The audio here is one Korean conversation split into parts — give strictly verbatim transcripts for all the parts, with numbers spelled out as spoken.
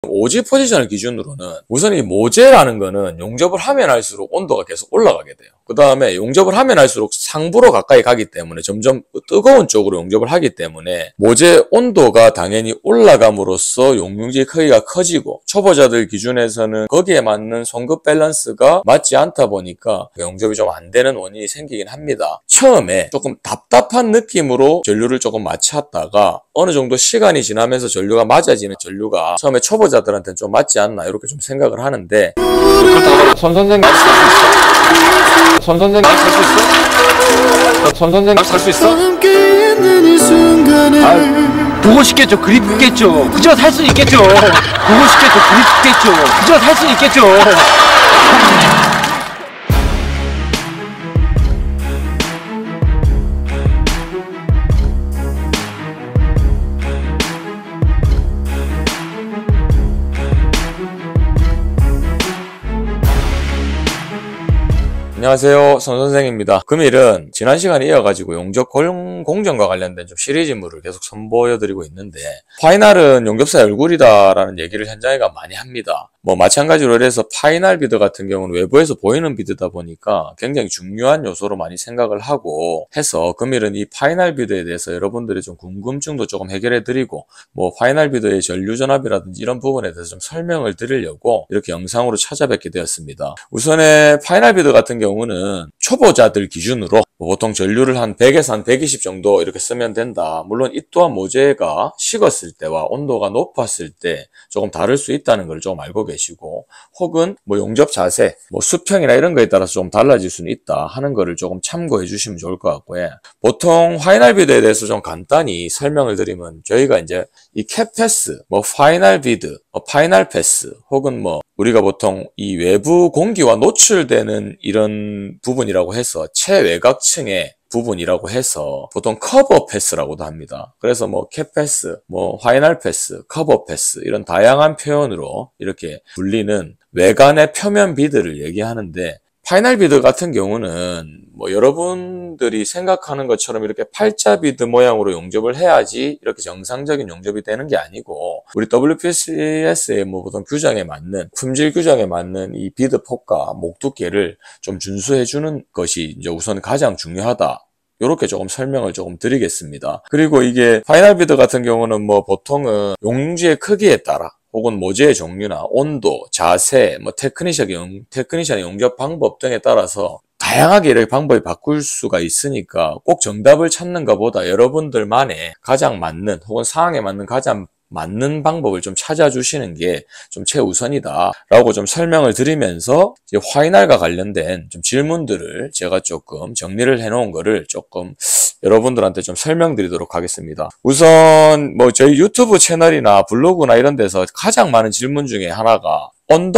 오지 포지션을 기준으로는 우선 이 모재라는 거는 용접을 하면 할수록 온도가 계속 올라가게 돼요. 그 다음에 용접을 하면 할수록 상부로 가까이 가기 때문에 점점 뜨거운 쪽으로 용접을 하기 때문에 모재 온도가 당연히 올라감으로써 용융지의 크기가 커지고, 초보자들 기준에서는 거기에 맞는 송급 밸런스가 맞지 않다 보니까 용접이 좀 안 되는 원인이 생기긴 합니다. 처음에 조금 답답한 느낌으로 전류를 조금 맞췄다가 어느 정도 시간이 지나면서 전류가 맞아지는 전류가 처음에 초보자들한테는 좀 맞지 않나 이렇게 좀 생각을 하는데, 손 선생님 손 선생님 살 수 있어? 손 선생님 살 수 있어? 아, 보고 싶겠죠. 그립겠죠. 그저 살 수 있겠죠. 보고 싶겠죠. 그립겠죠. 그저 살 수 있겠죠. 안녕하세요, 손선생입니다. 금일은 지난 시간에 이어가지고 용접 공정과 관련된 좀 시리즈물을 계속 선보여드리고 있는데, 파이널은 용접사의 얼굴이다라는 얘기를 현장에가 많이 합니다. 뭐 마찬가지로 해서 파이널 비드 같은 경우는 외부에서 보이는 비드다 보니까 굉장히 중요한 요소로 많이 생각을 하고 해서, 금일은 이 파이널 비드에 대해서 여러분들의 좀 궁금증도 조금 해결해드리고, 뭐 파이널 비드의 전류전압이라든지 이런 부분에 대해서 좀 설명을 드리려고 이렇게 영상으로 찾아뵙게 되었습니다. 우선에 파이널 비드 같은 경우 경우는 초보자들 기준으로 보통 전류를 한 백에서 한 백이십 정도 이렇게 쓰면 된다. 물론 이 또한 모재가 식었을 때와 온도가 높았을 때 조금 다를 수 있다는 걸 좀 알고 계시고, 혹은 뭐 용접 자세, 뭐 수평이나 이런 거에 따라서 좀 달라질 수는 있다 하는 거를 조금 참고해 주시면 좋을 것 같고요. 보통 파이널 비드에 대해서 좀 간단히 설명을 드리면, 저희가 이제 이 캡패스, 뭐 파이널 비드, 뭐 파이널 패스, 혹은 뭐 우리가 보통 이 외부 공기와 노출되는 이런 부분이라고 해서 최외곽층의 부분이라고 해서 보통 커버 패스라고도 합니다. 그래서 뭐 캡패스, 뭐 파이널 패스, 커버 패스 이런 다양한 표현으로 이렇게 불리는 외관의 표면 비드를 얘기하는데, 파이널 비드 같은 경우는 뭐 여러분들이 생각하는 것처럼 이렇게 팔자 비드 모양으로 용접을 해야지 이렇게 정상적인 용접이 되는 게 아니고, 우리 더블유피씨에스의 뭐 보통 규정에 맞는, 품질 규정에 맞는 이 비드 폭과 목 두께를 좀 준수해 주는 것이 이제 우선 가장 중요하다. 요렇게 조금 설명을 조금 드리겠습니다. 그리고 이게 파이널 비드 같은 경우는 뭐 보통은 용융지의 크기에 따라, 혹은 모재의 종류나 온도, 자세, 뭐 테크니션의, 용, 테크니션의 용접 방법 등에 따라서 다양하게 이렇게 방법이 바꿀 수가 있으니까 꼭 정답을 찾는 것보다 여러분들만의 가장 맞는, 혹은 상황에 맞는 가장 맞는 방법을 좀 찾아주시는 게 좀 최우선이다 라고 좀 설명을 드리면서, 이제 파이널과 관련된 좀 질문들을 제가 조금 정리를 해 놓은 거를 조금 여러분들한테 좀 설명드리도록 하겠습니다. 우선 뭐 저희 유튜브 채널이나 블로그나 이런 데서 가장 많은 질문 중에 하나가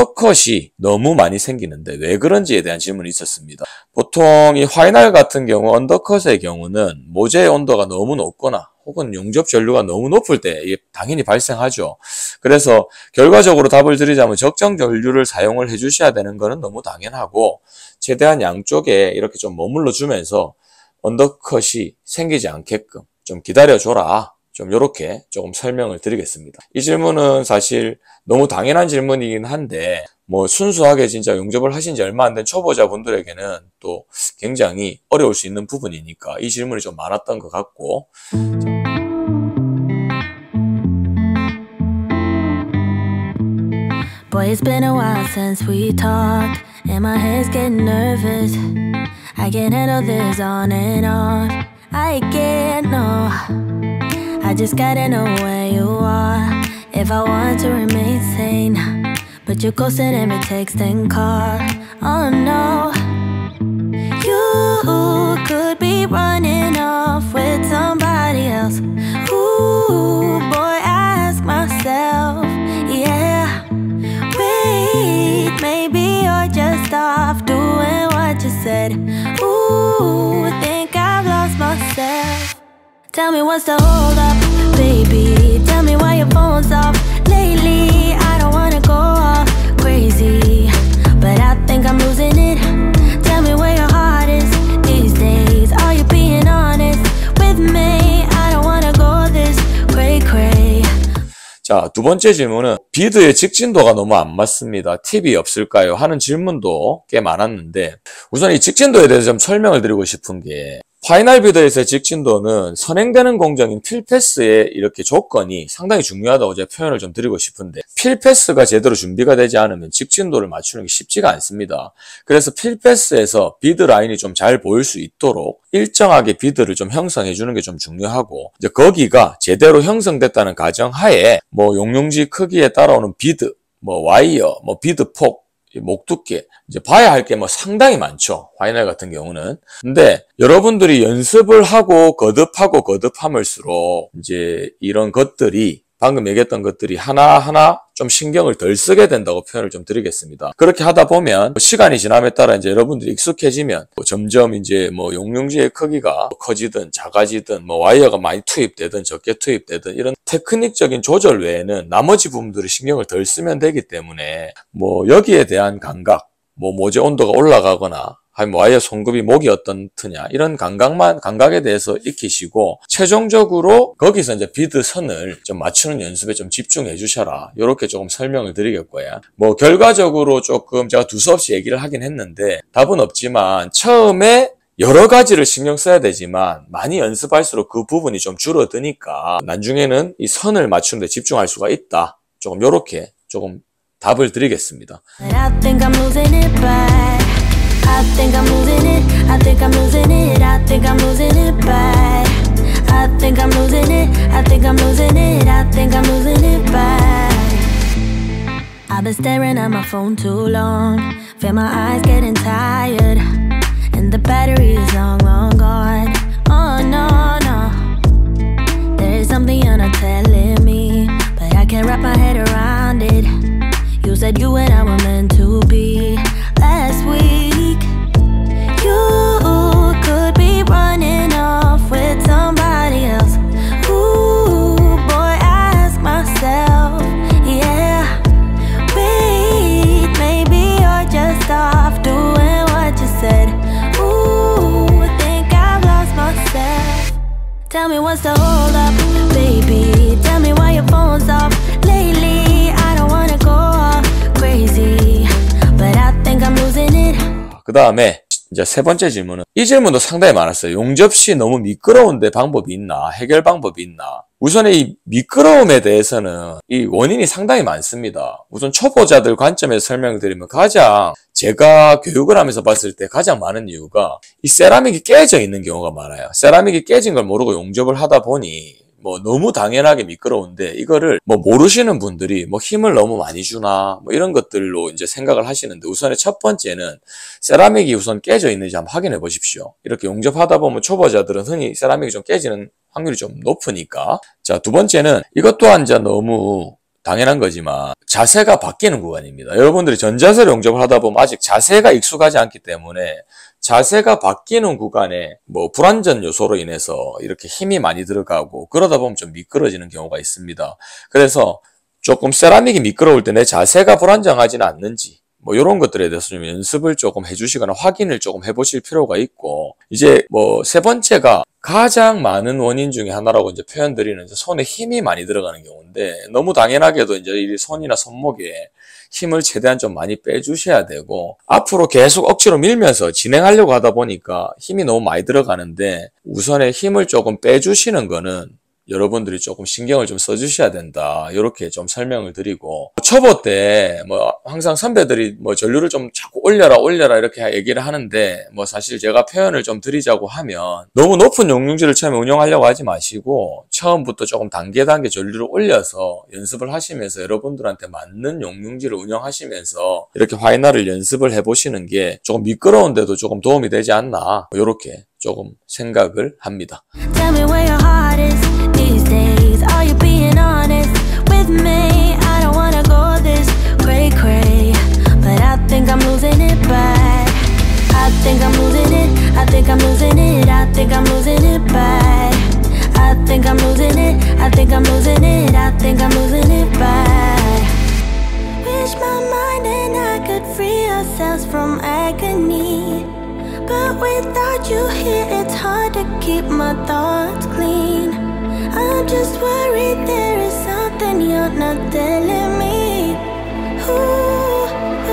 언더컷이 너무 많이 생기는데 왜 그런지에 대한 질문이 있었습니다. 보통 이 파이널 같은 경우 언더컷의 경우는 모재의 온도가 너무 높거나 혹은 용접 전류가 너무 높을 때 이게 당연히 발생하죠. 그래서 결과적으로 답을 드리자면, 적정 전류를 사용을 해 주셔야 되는 거는 너무 당연하고, 최대한 양쪽에 이렇게 좀 머물러 주면서 언더컷이 생기지 않게끔 좀 기다려줘라. 좀 요렇게 조금 설명을 드리겠습니다. 이 질문은 사실 너무 당연한 질문이긴 한데, 뭐 순수하게 진짜 용접을 하신 지 얼마 안 된 초보자분들에게는 또 굉장히 어려울 수 있는 부분이니까 이 질문이 좀 많았던 것 같고, Boy, it's been a while since we talked, and my head's getting nervous. I can't handle this on and off. I can't, no. I just gotta know where you are if I want to remain sane. But you're ghosting every text and call. Oh no, you could be running off with somebody else. Ooh, boy, I ask myself, yeah. Wait, maybe you're just off doing what you said. Ooh, think I've lost myself. Tell me what's the hold up, baby. Tell me why your phone's off lately. I don't wanna go off crazy, but I think I'm losing it. Tell me where your heart is these days. Are you being honest with me? I don't wanna go this cray cray. 자, 두 번째 질문은 비드의 직진도가 너무 안 맞습니다. 팁이 없을까요? 하는 질문도 꽤 많았는데 우선 이 직진도에 대해서 좀 설명을 드리고 싶은 게 파이널 비드에서의 직진도는 선행되는 공정인 필패스의 이렇게 조건이 상당히 중요하다고 제가 표현을 좀 드리고 싶은데 필패스가 제대로 준비가 되지 않으면 직진도를 맞추는 게 쉽지가 않습니다. 그래서 필패스에서 비드 라인이 좀 잘 보일 수 있도록 일정하게 비드를 좀 형성해 주는 게 좀 중요하고 이제 거기가 제대로 형성됐다는 가정하에 뭐 용융지 크기에 따라오는 비드, 뭐 와이어, 뭐 비드 폭, 목 두께 이제 봐야 할 게 뭐 상당히 많죠. 파이널 같은 경우는. 근데 여러분들이 연습을 하고 거듭하고 거듭하면서록 이제 이런 것들이 방금 얘기했던 것들이 하나하나 좀 신경을 덜 쓰게 된다고 표현을 좀 드리겠습니다. 그렇게 하다 보면 시간이 지남에 따라 이제 여러분들이 익숙해지면 뭐 점점 이제 뭐 용융지의 크기가 커지든 작아지든 뭐 와이어가 많이 투입되든 적게 투입되든 이런 테크닉적인 조절 외에는 나머지 부분들이 신경을 덜 쓰면 되기 때문에 뭐 여기에 대한 감각, 뭐 모재 온도가 올라가거나 아니면 와이어 송급이 목이 어떻느냐 이런 감각만 감각에 대해서 익히시고 최종적으로 거기서 이제 비드 선을 좀 맞추는 연습에 좀 집중해 주셔라 이렇게 조금 설명을 드리겠고요. 뭐 결과적으로 조금 제가 두서없이 얘기를 하긴 했는데 답은 없지만 처음에 여러 가지를 신경 써야 되지만 많이 연습할수록 그 부분이 좀 줄어드니까 나중에는 이 선을 맞추는 데 집중할 수가 있다. 조금 요렇게 조금 답을 드리겠습니다. I think I'm losing it bad. I think I'm losing it. I think I'm losing it. I think I'm losing it bad. I think I'm losing it. I think I'm losing it. I think I'm losing it bad. I've been staring at my phone too long. Feel my eyes getting tired. And the battery is long, long gone. Oh no, no. There is something you're not telling me, but I can't wrap my head around it. You said you and I were meant to be last week. You could be running off with somebody else. Ooh, boy, I ask myself, yeah. Wait, maybe you're just off doing what you said. Ooh, think I've lost myself. Tell me what's the hold up, baby. Tell me why your phone's off lately. I don't wanna go all crazy, but I think I'm losing it. 그 다음에 이제 세 번째 질문은 이 질문도 상당히 많았어요. 용접 시 너무 미끄러운데 방법이 있나? 해결 방법이 있나? 우선 이 미끄러움에 대해서는 이 원인이 상당히 많습니다. 우선 초보자들 관점에서 설명드리면 가장 제가 교육을 하면서 봤을 때 가장 많은 이유가 이 세라믹이 깨져 있는 경우가 많아요. 세라믹이 깨진 걸 모르고 용접을 하다 보니 뭐 너무 당연하게 미끄러운데 이거를 뭐 모르시는 분들이 뭐 힘을 너무 많이 주나 뭐 이런 것들로 이제 생각을 하시는데 우선의 첫 번째는 세라믹이 우선 깨져 있는지 한번 확인해 보십시오. 이렇게 용접하다 보면 초보자들은 흔히 세라믹이 좀 깨지는 확률이 좀 높으니까. 자, 두 번째는 이것 또한 이제 너무 당연한 거지만 자세가 바뀌는 구간입니다. 여러분들이 전자세로 용접을 하다 보면 아직 자세가 익숙하지 않기 때문에 자세가 바뀌는 구간에 뭐 불안전 요소로 인해서 이렇게 힘이 많이 들어가고 그러다 보면 좀 미끄러지는 경우가 있습니다. 그래서 조금 세라믹이 미끄러울 때 내 자세가 불안정하지는 않는지 뭐 이런 것들에 대해서 좀 연습을 조금 해주시거나 확인을 조금 해보실 필요가 있고 이제 뭐 세 번째가 가장 많은 원인 중에 하나라고 이제 표현드리는 이제 손에 힘이 많이 들어가는 경우인데 너무 당연하게도 이제 이 손이나 손목에 힘을 최대한 좀 많이 빼주셔야 되고 앞으로 계속 억지로 밀면서 진행하려고 하다 보니까 힘이 너무 많이 들어가는데 우선에 힘을 조금 빼주시는 거는 여러분들이 조금 신경을 좀 써주셔야 된다. 이렇게 좀 설명을 드리고 초보 때 뭐 항상 선배들이 뭐 전류를 좀 자꾸 올려라 올려라 이렇게 얘기를 하는데 뭐 사실 제가 표현을 좀 드리자고 하면 너무 높은 용융지를 처음에 운영하려고 하지 마시고 처음부터 조금 단계 단계 전류를 올려서 연습을 하시면서 여러분들한테 맞는 용융지를 운영하시면서 이렇게 화이나를 연습을 해보시는 게 조금 미끄러운데도 조금 도움이 되지 않나 이렇게 조금 생각을 합니다. Tell me where your heart is these days. Are you being honest with me? I don't wanna go this cray cray, but I think I'm losing it bad. I think I'm losing it. I think I'm losing it. I think I'm losing it bad. I think I'm losing it. I think I'm losing it. I think I'm losing it bad. Wish my mind and I could free ourselves from agony. But without you here, it's hard to keep my thoughts clean. I'm just worried there is something then you're not telling me. Ooh,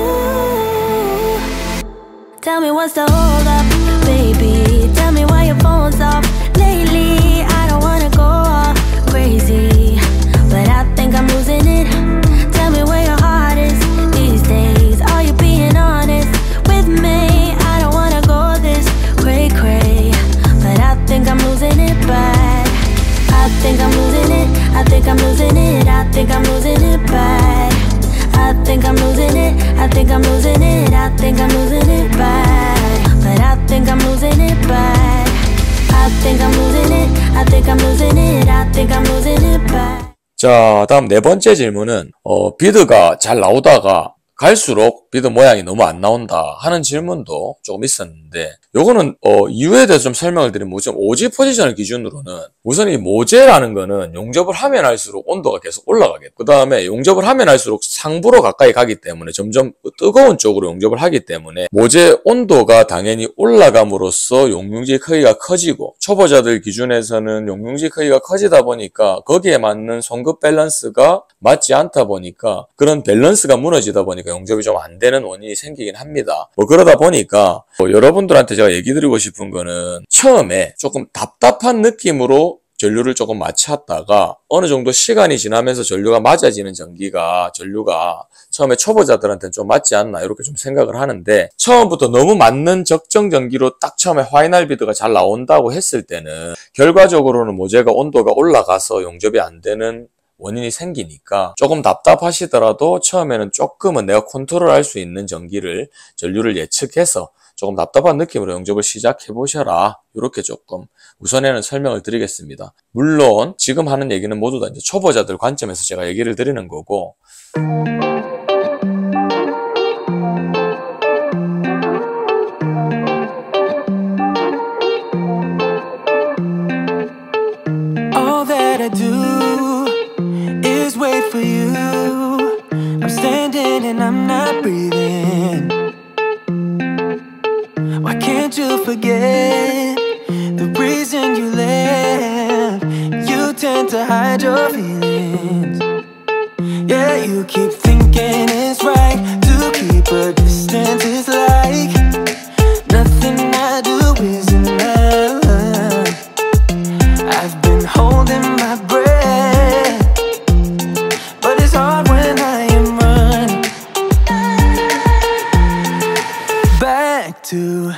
ooh. Tell me what's the hold up, baby. Tell me why your phone's off lately. I don't wanna go all crazy, but I think I'm losing it. Tell me where your heart is these days. Are you being honest with me? I don't wanna go this cray cray, but I think I'm losing it bad. I think I'm losing it. I think I'm losing it. I think I'm losing it bad. I think I'm losing it. I think I'm losing it. I think I'm losing it bad. But I think I'm losing it bad. I think I'm losing it. I think I'm losing it. I think I'm losing it bad. 자, 다음 네 번째 질문은 어, 비드가 잘 나오다가 갈수록 비드 모양이 너무 안 나온다 하는 질문도 조금 있었는데, 요거는 어, 이유에 대해서 좀 설명을 드리면, 우선 오지 포지션을 기준으로는 우선 이 모재라는 거는 용접을 하면 할수록 온도가 계속 올라가겠고, 그 다음에 용접을 하면 할수록 상부로 가까이 가기 때문에 점점 뜨거운 쪽으로 용접을 하기 때문에 모재 온도가 당연히 올라감으로써 용융지 크기가 커지고, 초보자들 기준에서는 용융지 크기가 커지다 보니까 거기에 맞는 송급 밸런스가 맞지 않다 보니까 그런 밸런스가 무너지다 보니까 용접이 좀 안 되는 원인이 생기긴 합니다. 뭐 그러다 보니까 뭐 여러분들한테 제가 얘기 드리고 싶은 거는, 처음에 조금 답답한 느낌으로 전류를 조금 맞췄다가 어느 정도 시간이 지나면서 전류가 맞아지는 전기가, 전류가 처음에 초보자들한테는 좀 맞지 않나 이렇게 좀 생각을 하는데, 처음부터 너무 맞는 적정 전기로 딱 처음에 파이널 비드가 잘 나온다고 했을 때는 결과적으로는 모재가 온도가 올라가서 용접이 안 되는 원인이 생기니까, 조금 답답하시더라도 처음에는 조금은 내가 컨트롤할 수 있는 전기를, 전류를 예측해서 조금 답답한 느낌으로 용접을 시작해 보셔라, 이렇게 조금 우선에는 설명을 드리겠습니다. 물론 지금 하는 얘기는 모두 다 이제 초보자들 관점에서 제가 얘기를 드리는 거고, all that I do is wait for you. I'm standing and I'm not breathing. Why can't you forget the reason you left? You tend to hide your feelings. Yeah, you keep thinking it's right to keep a distance. It's like nothing I do is enough. I've been holding my breath, but it's hard when I am running back to.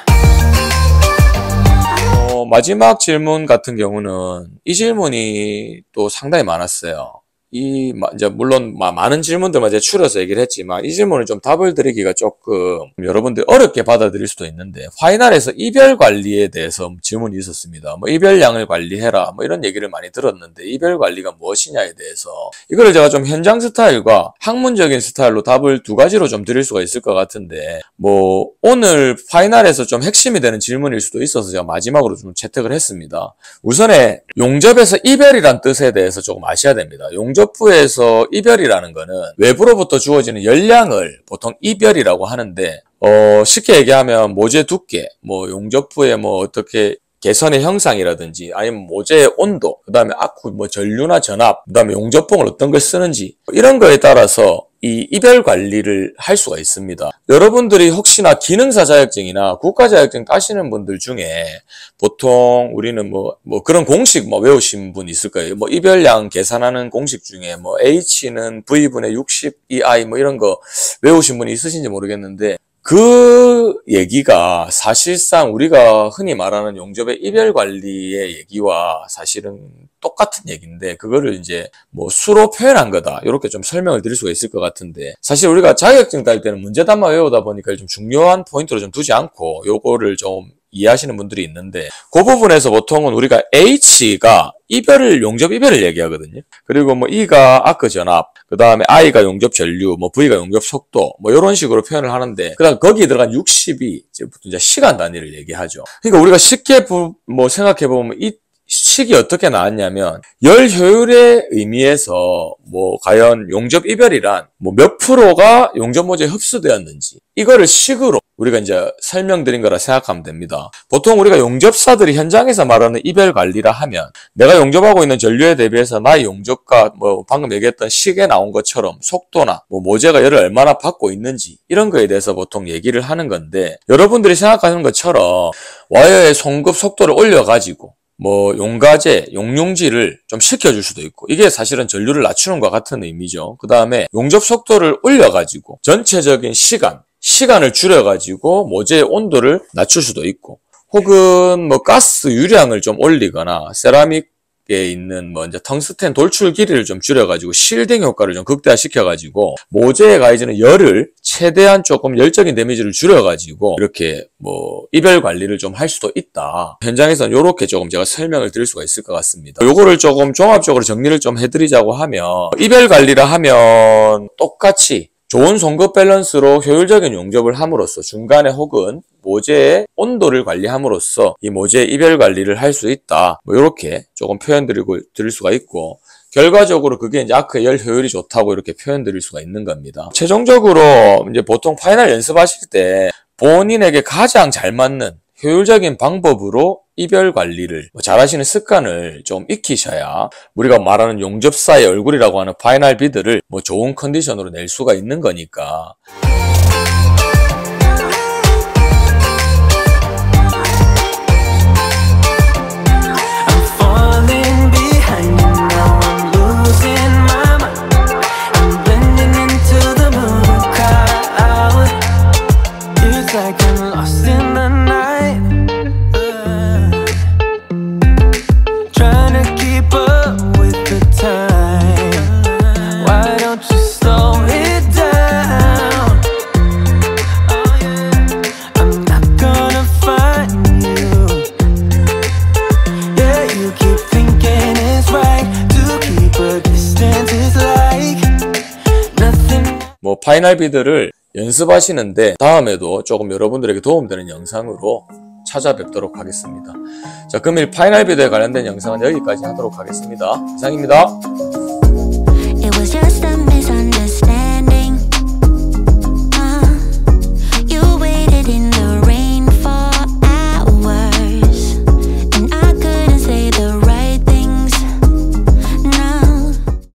어, 마지막 질문 같은 경우는 이 질문이 또 상당히 많았어요. 이, 이제, 물론, 많은 질문들만 이제 추려서 얘기를 했지만, 이 질문을 좀 답을 드리기가 조금 여러분들 어렵게 받아들일 수도 있는데, 파이널에서 이별 관리에 대해서 질문이 있었습니다. 뭐, 이별량을 관리해라, 뭐, 이런 얘기를 많이 들었는데, 이별 관리가 무엇이냐에 대해서, 이거를 제가 좀 현장 스타일과 학문적인 스타일로 답을 두 가지로 좀 드릴 수가 있을 것 같은데, 뭐, 오늘 파이널에서 좀 핵심이 되는 질문일 수도 있어서 제가 마지막으로 좀 채택을 했습니다. 우선에, 용접에서 이별이란 뜻에 대해서 조금 아셔야 됩니다. 용접 용접부에서 이별이라는 거는 외부로부터 주어지는 열량을 보통 이별이라고 하는데, 어, 쉽게 얘기하면 모재 두께, 뭐 용접부의 뭐 어떻게 개선의 형상이라든지, 아니면 모재의 온도, 그 다음에 아쿠, 뭐 전류나 전압, 그 다음에 용접봉을 어떤 걸 쓰는지, 이런 거에 따라서 이 이별 관리를 할 수가 있습니다. 여러분들이 혹시나 기능사 자격증이나 국가 자격증 따시는 분들 중에 보통 우리는 뭐, 뭐 그런 공식 뭐 외우신 분 있을 거예요. 뭐 이별량 계산하는 공식 중에 뭐 H는 V분의 육십 이아이 뭐 이런 거 외우신 분이 있으신지 모르겠는데, 그 얘기가 사실상 우리가 흔히 말하는 용접의 이별 관리의 얘기와 사실은 똑같은 얘기인데, 그거를 이제 뭐 수로 표현한 거다, 이렇게 좀 설명을 드릴 수가 있을 것 같은데, 사실 우리가 자격증 딸 때는 문제담만 외우다 보니까 좀 중요한 포인트로 좀 두지 않고 요거를 좀 이해하시는 분들이 있는데, 그 부분에서 보통은 우리가 H가 이별을, 용접 이별을 얘기하거든요. 그리고 뭐 E가 아크 전압, 그 다음에 I가 용접 전류, 뭐 V가 용접 속도, 뭐 이런 식으로 표현을 하는데, 그 다음 거기에 들어간 육십이 이제 시간 단위를 얘기하죠. 그러니까 우리가 쉽게 부, 뭐 생각해보면 이 식이 어떻게 나왔냐면, 열 효율의 의미에서 뭐 과연 용접 이별이란 뭐 몇 프로가 용접 모재에 흡수되었는지 이거를 식으로 우리가 이제 설명드린 거라 생각하면 됩니다. 보통 우리가 용접사들이 현장에서 말하는 이별 관리라 하면 내가 용접하고 있는 전류에 대비해서 나의 용접과 뭐 방금 얘기했던 식에 나온 것처럼 속도나 뭐 모재가 열을 얼마나 받고 있는지 이런 거에 대해서 보통 얘기를 하는 건데, 여러분들이 생각하는 것처럼 와이어의 송급 속도를 올려가지고 뭐 용가제, 용융지를 좀 식혀줄 수도 있고, 이게 사실은 전류를 낮추는 것과 같은 의미죠. 그 다음에 용접 속도를 올려가지고 전체적인 시간, 시간을 줄여가지고 모재의 온도를 낮출 수도 있고, 혹은 뭐 가스 유량을 좀 올리거나 세라믹에 있는 뭐 이제 텅스텐 돌출 길이를 좀 줄여가지고 실딩 효과를 좀 극대화시켜가지고 모재에 가해지는 열을 최대한 조금 열적인 데미지를 줄여가지고 이렇게 뭐 이별 관리를 좀 할 수도 있다. 현장에서는 이렇게 조금 제가 설명을 드릴 수가 있을 것 같습니다. 요거를 조금 종합적으로 정리를 좀 해드리자고 하면, 이별 관리라 하면 똑같이 좋은 송급 밸런스로 효율적인 용접을 함으로써 중간에 혹은 모재의 온도를 관리함으로써 이 모재의 이별 관리를 할 수 있다. 뭐 이렇게 조금 표현드리고 드릴 수가 있고, 결과적으로 그게 이제 아크의 열 효율이 좋다고 이렇게 표현드릴 수가 있는 겁니다. 최종적으로 이제 보통 파이널 연습하실 때 본인에게 가장 잘 맞는 효율적인 방법으로 이별 관리를 잘 하시는 습관을 좀 익히셔야 우리가 말하는 용접사의 얼굴이라고 하는 파이널 비드를 뭐 좋은 컨디션으로 낼 수가 있는 거니까. 뭐 파이널 비드를 연습하시는데 다음에도 조금 여러분들에게 도움되는 영상으로 찾아뵙도록 하겠습니다. 자, 금일 파이널 비드에 관련된 영상은 여기까지 하도록 하겠습니다. 이상입니다.